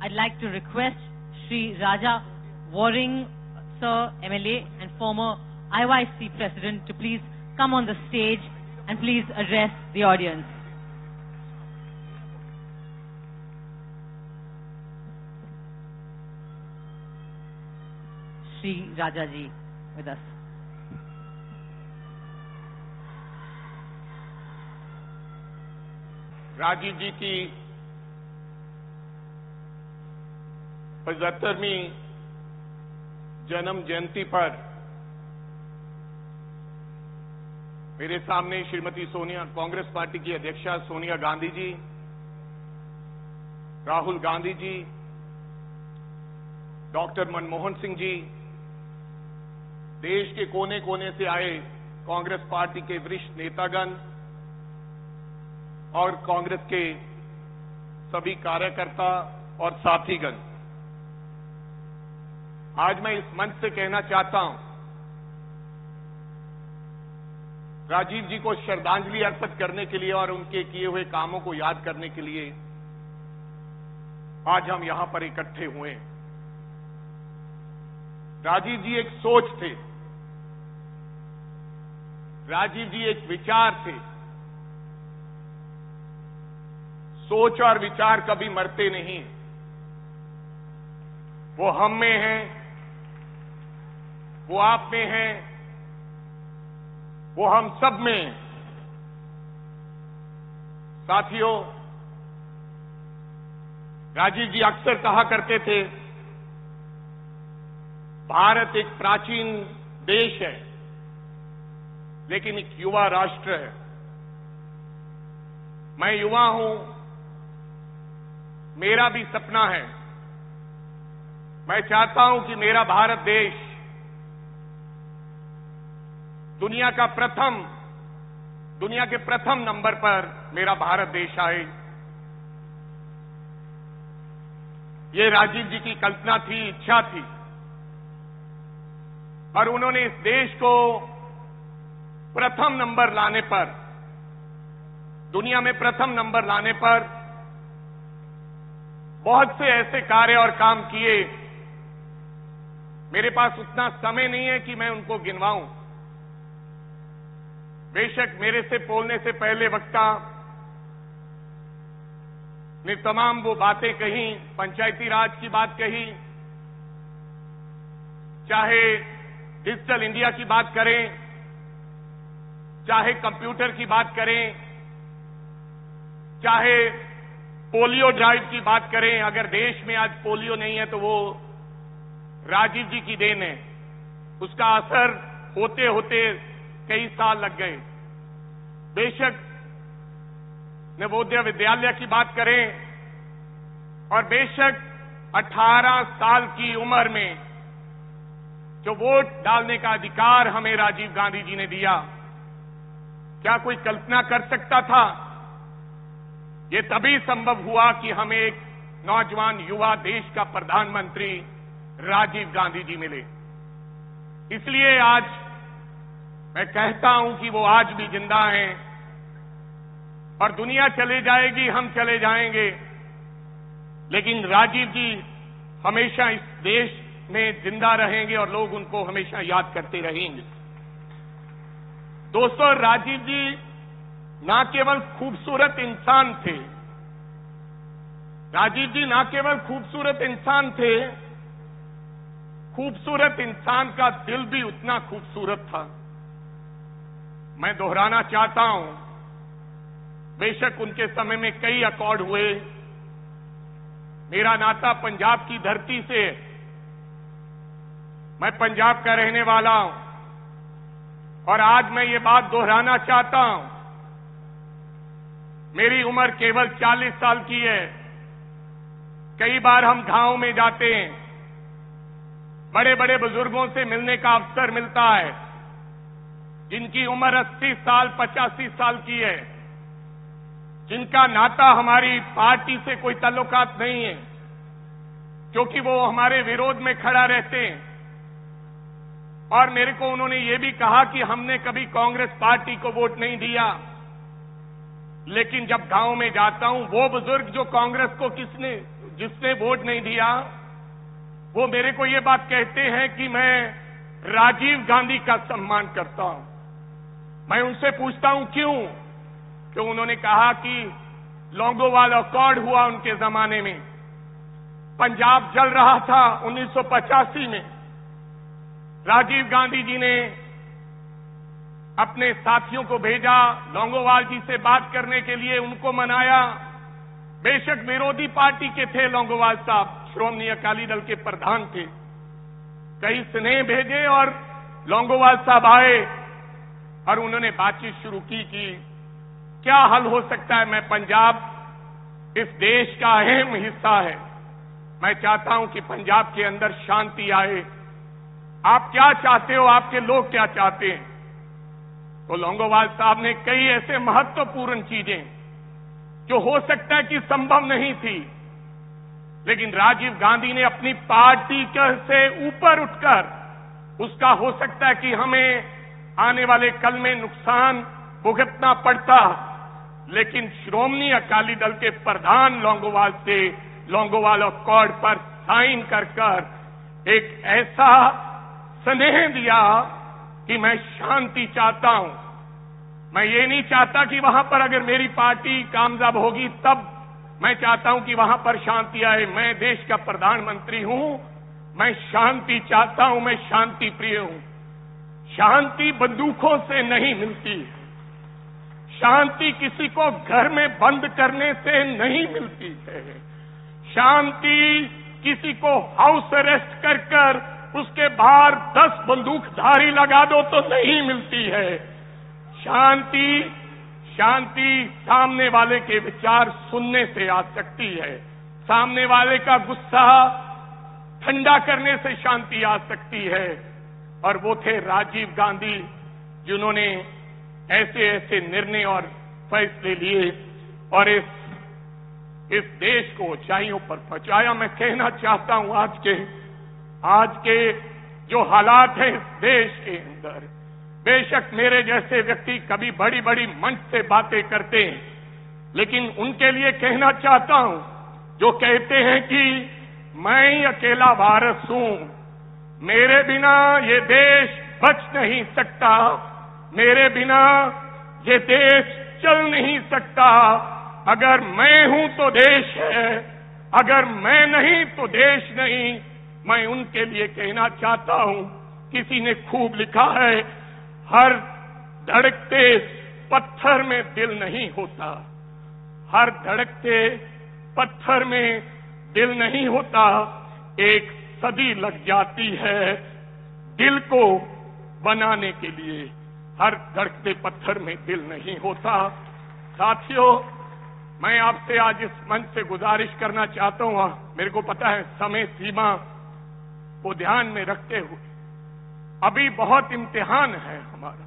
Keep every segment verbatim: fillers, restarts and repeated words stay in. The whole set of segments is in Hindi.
I'd like to request Shri Raja Waring, Sir, M L A and former I Y C President, to please come on the stage and please address the audience. Shri Raja ji with us. Rajiv जी की पचहत्तरवीं जन्म जयंती पर मेरे सामने श्रीमती सोनिया, कांग्रेस पार्टी की अध्यक्षा सोनिया गांधी जी, राहुल गांधी जी, डॉक्टर मनमोहन सिंह जी, देश के कोने कोने से आए कांग्रेस पार्टी के वरिष्ठ नेतागण और कांग्रेस के सभी कार्यकर्ता और साथीगण, आज मैं इस मंच से कहना चाहता हूं, राजीव जी को श्रद्धांजलि अर्पित करने के लिए और उनके किए हुए कामों को याद करने के लिए आज हम यहां पर इकट्ठे हुए। राजीव जी एक सोच थे, राजीव जी एक विचार थे। सोच और विचार कभी मरते नहीं, वो हम में हैं, वो आप में हैं, वो हम सब में हैं। साथियों, राजीव जी अक्सर कहा करते थे, भारत एक प्राचीन देश है लेकिन एक युवा राष्ट्र है। मैं युवा हूं, मेरा भी सपना है, मैं चाहता हूं कि मेरा भारत देश दुनिया का प्रथम दुनिया के प्रथम नंबर पर मेरा भारत देश आए। ये राजीव जी की कल्पना थी, इच्छा थी, और उन्होंने इस देश को प्रथम नंबर लाने पर, दुनिया में प्रथम नंबर लाने पर बहुत से ऐसे कार्य और काम किए। मेरे पास उतना समय नहीं है कि मैं उनको गिनवाऊं। बेशक मेरे से बोलने से पहले वक्ता ने तमाम वो बातें कही, पंचायती राज की बात कही, चाहे डिजिटल इंडिया की बात करें, चाहे कंप्यूटर की बात करें, चाहे पोलियो ड्राइव की बात करें। अगर देश में आज पोलियो नहीं है तो वो राजीव जी की देन है। उसका असर होते होते कई साल लग गए। बेशक नवोदय विद्यालय की बात करें, और बेशक अठारह साल की उम्र में जो वोट डालने का अधिकार हमें राजीव गांधी जी ने दिया, क्या कोई कल्पना कर सकता था? ये तभी संभव हुआ कि हमें एक नौजवान युवा देश का प्रधानमंत्री राजीव गांधी जी मिले। इसलिए आज मैं कहता हूं कि वो आज भी जिंदा हैं, और दुनिया चले जाएगी, हम चले जाएंगे, लेकिन राजीव जी हमेशा इस देश में जिंदा रहेंगे और लोग उनको हमेशा याद करते रहेंगे। दोस्तों, राजीव जी ना केवल खूबसूरत इंसान थे, राजीव जी ना केवल खूबसूरत इंसान थे, खूबसूरत इंसान का दिल भी उतना खूबसूरत था। मैं दोहराना चाहता हूं, बेशक उनके समय में कई अकॉर्ड हुए, मेरा नाता पंजाब की धरती से, मैं पंजाब का रहने वाला हूं, और आज मैं ये बात दोहराना चाहता हूं, मेरी उम्र केवल चालीस साल की है। कई बार हम गांव में जाते हैं, बड़े बड़े बुजुर्गों से मिलने का अवसर मिलता है, जिनकी उम्र अस्सी साल पचासी साल की है, जिनका नाता हमारी पार्टी से कोई ताल्लुकात नहीं है, क्योंकि वो हमारे विरोध में खड़ा रहते हैं। और मेरे को उन्होंने ये भी कहा कि हमने कभी कांग्रेस पार्टी को वोट नहीं दिया, लेकिन जब गांव में जाता हूं, वो बुजुर्ग जो कांग्रेस को किसने जिसने वोट नहीं दिया वो मेरे को ये बात कहते हैं कि मैं राजीव गांधी का सम्मान करता हूं। मैं उनसे पूछता हूं क्यों? क्यों उन्होंने कहा कि लॉन्गोवाल अकॉर्ड हुआ उनके जमाने में, पंजाब जल रहा था उन्नीस सौ पचासी में, राजीव गांधी जी ने अपने साथियों को भेजा लॉन्गोवाल जी से बात करने के लिए, उनको मनाया। बेशक विरोधी पार्टी के थे लॉन्गोवाल साहब, श्रोमणी अकाली दल के प्रधान थे, कई स्नेह भेजे और लॉन्गोवाल साहब आए और उन्होंने बातचीत शुरू की कि क्या हल हो सकता है। मैं पंजाब इस देश का अहम हिस्सा है, मैं चाहता हूं कि पंजाब के अंदर शांति आए। आप क्या चाहते हो, आपके लोग क्या चाहते हैं? तो लॉन्गोवाल साहब ने कई ऐसे महत्वपूर्ण चीजें जो हो सकता है कि संभव नहीं थी, लेकिन राजीव गांधी ने अपनी पार्टी से ऊपर उठकर, उसका हो सकता है कि हमें आने वाले कल में नुकसान भुगतना पड़ता, लेकिन श्रोमणी अकाली दल के प्रधान लॉन्गोवाल से लॉन्गोवाल अकॉर्ड पर साइन कर कर एक ऐसा स्नेह दिया कि मैं शांति चाहता हूं। मैं ये नहीं चाहता कि वहां पर अगर मेरी पार्टी कामयाब होगी तब मैं चाहता हूं कि वहां पर शांति आए। मैं देश का प्रधानमंत्री हूं, मैं शांति चाहता हूं, मैं शांति प्रिय हूं। शांति बंदूकों से नहीं मिलती, शांति किसी को घर में बंद करने से नहीं मिलती है, शांति किसी को हाउस अरेस्ट कर कर उसके बाहर दस बंदूकधारी लगा दो तो नहीं मिलती है। शांति शांति सामने वाले के विचार सुनने से आ सकती है, सामने वाले का गुस्सा ठंडा करने से शांति आ सकती है। और वो थे राजीव गांधी, जिन्होंने ऐसे ऐसे निर्णय और फैसले लिए और इस इस देश को ऊंचाइयों पर पहुंचाया। मैं कहना चाहता हूं आज के आज के जो हालात हैं इस देश के अंदर, बेशक मेरे जैसे व्यक्ति कभी बड़ी बड़ी मंच से बातें करते हैं, लेकिन उनके लिए कहना चाहता हूं जो कहते हैं कि मैं ही अकेला वारिस हूं, मेरे बिना ये देश बच नहीं सकता, मेरे बिना ये देश चल नहीं सकता, अगर मैं हूं तो देश है, अगर मैं नहीं तो देश नहीं। मैं उनके लिए कहना चाहता हूं, किसी ने खूब लिखा है, हर धड़कते पत्थर में दिल नहीं होता, हर धड़कते पत्थर में दिल नहीं होता, एक सदी लग जाती है दिल को बनाने के लिए, हर धड़कते पत्थर में दिल नहीं होता। साथियों, मैं आपसे आज इस मंच से गुजारिश करना चाहता हूं, मेरे को पता है समय सीमा को ध्यान में रखते हुए अभी बहुत इम्तिहान है हमारा।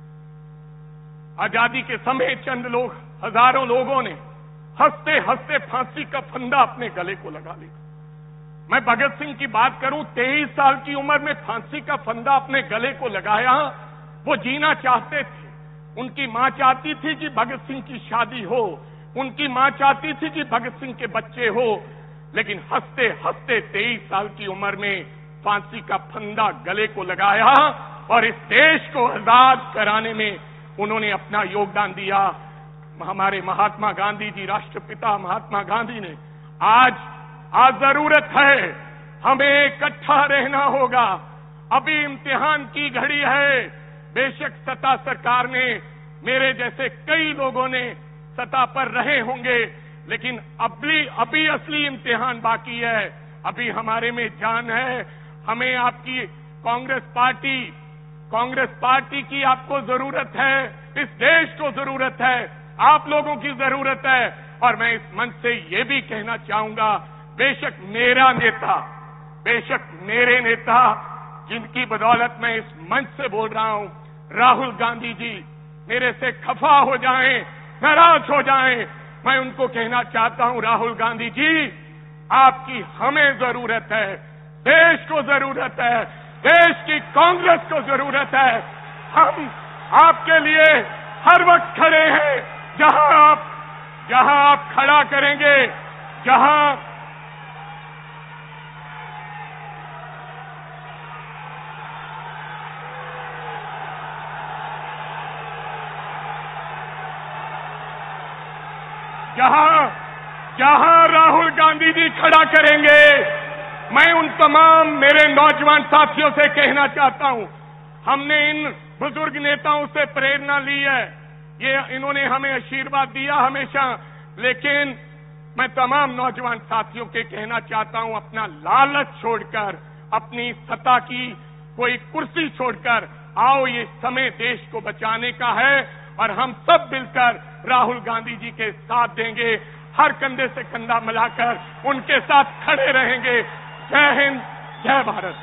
आजादी के समय चंद लोग, हजारों लोगों ने हंसते हंसते फांसी का फंदा अपने गले को लगा लिया। मैं भगत सिंह की बात करूं, तेईस साल की उम्र में फांसी का फंदा अपने गले को लगाया। वो जीना चाहते थे, उनकी मां चाहती थी कि भगत सिंह की शादी हो, उनकी मां चाहती थी कि भगत सिंह के बच्चे हो, लेकिन हंसते हंसते तेईस साल की उम्र में फांसी का फंदा गले को लगाया और इस देश को आजाद कराने में उन्होंने अपना योगदान दिया। हमारे महात्मा गांधी जी, राष्ट्रपिता महात्मा गांधी ने आज आज जरूरत है, हमें इकट्ठा रहना होगा। अभी इम्तिहान की घड़ी है। बेशक सत्ता सरकार ने, मेरे जैसे कई लोगों ने सत्ता पर रहे होंगे, लेकिन अभी अभी असली इम्तिहान बाकी है। अभी हमारे में जान है। हमें आपकी कांग्रेस पार्टी कांग्रेस पार्टी की आपको जरूरत है, इस देश को जरूरत है, आप लोगों की जरूरत है। और मैं इस मंच से ये भी कहना चाहूंगा, बेशक मेरा नेता, बेशक मेरे नेता जिनकी बदौलत मैं इस मंच से बोल रहा हूं, राहुल गांधी जी मेरे से खफा हो जाएं, नाराज हो जाएं, मैं उनको कहना चाहता हूं, राहुल गांधी जी आपकी हमें जरूरत है, देश को जरूरत है, देश की कांग्रेस को जरूरत है। हम आपके लिए हर वक्त खड़े हैं। जहां आप जहां आप खड़ा करेंगे, जहां जहां जहां राहुल गांधी जी खड़ा करेंगे, मैं उन तमाम मेरे नौजवान साथियों से कहना चाहता हूं, हमने इन बुजुर्ग नेताओं से प्रेरणा ली है, ये इन्होंने हमें आशीर्वाद दिया हमेशा, लेकिन मैं तमाम नौजवान साथियों के कहना चाहता हूं, अपना लालच छोड़कर, अपनी सत्ता की कोई कुर्सी छोड़कर आओ, ये समय देश को बचाने का है और हम सब मिलकर राहुल गांधी जी के साथ देंगे, हर कंधे से कंधा मिलाकर उनके साथ खड़े रहेंगे। जय हिंद, जय भारत।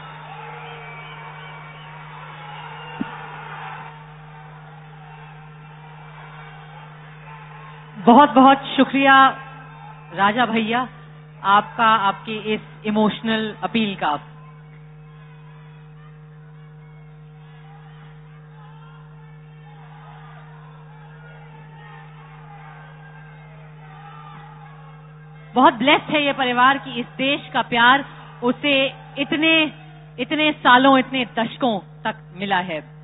बहुत बहुत शुक्रिया राजा भैया आपका, आपके इस इमोशनल अपील का। बहुत ब्लेस्ड है ये परिवार कि इस देश का प्यार उसे इतने इतने सालों, इतने दशकों तक मिला है।